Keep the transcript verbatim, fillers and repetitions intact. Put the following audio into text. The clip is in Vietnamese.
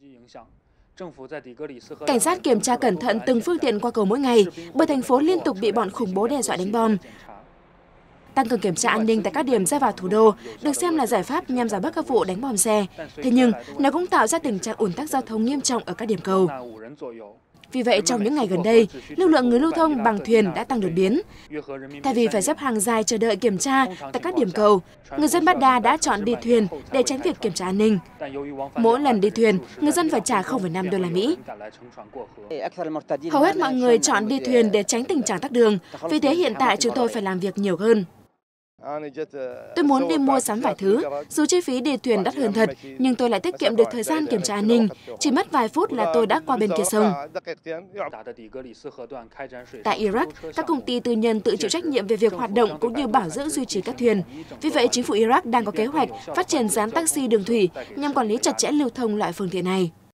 Cảnh sát kiểm tra cẩn thận từng phương tiện qua cầu mỗi ngày, bởi thành phố liên tục bị bọn khủng bố đe dọa đánh bom. Tăng cường kiểm tra an ninh tại các điểm ra vào thủ đô được xem là giải pháp nhằm giảm bớt các vụ đánh bom xe. Thế nhưng, nó cũng tạo ra tình trạng ùn tắc giao thông nghiêm trọng ở các điểm cầu. Vì vậy, trong những ngày gần đây, lưu lượng người lưu thông bằng thuyền đã tăng đột biến. Thay vì phải xếp hàng dài chờ đợi kiểm tra tại các điểm cầu, người dân Baghdad đã chọn đi thuyền để tránh việc kiểm tra an ninh. Mỗi lần đi thuyền, người dân phải trả không phẩy năm đô la Mỹ. Hầu hết mọi người chọn đi thuyền để tránh tình trạng tắc đường, vì thế hiện tại chúng tôi phải làm việc nhiều hơn. Tôi muốn đi mua sắm vài thứ, dù chi phí đi thuyền đắt hơn thật, nhưng tôi lại tiết kiệm được thời gian kiểm tra an ninh. Chỉ mất vài phút là tôi đã qua bên kia sông. Tại Iraq, các công ty tư nhân tự chịu trách nhiệm về việc hoạt động cũng như bảo dưỡng duy trì các thuyền. Vì vậy, chính phủ Iraq đang có kế hoạch phát triển dán taxi đường thủy nhằm quản lý chặt chẽ lưu thông loại phương tiện này.